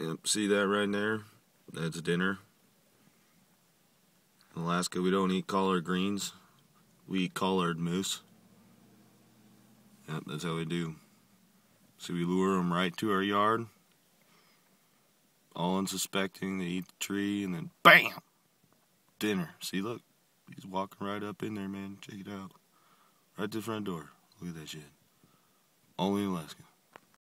Yep, see that right there? That's dinner. In Alaska, we don't eat collard greens. We eat collared moose. Yep, that's how we do. So we lure them right to our yard. All unsuspecting, they eat the tree, and then BAM! Dinner. See, look. He's walking right up in there, man. Check it out. Right to the front door. Look at that shit. Only in Alaska.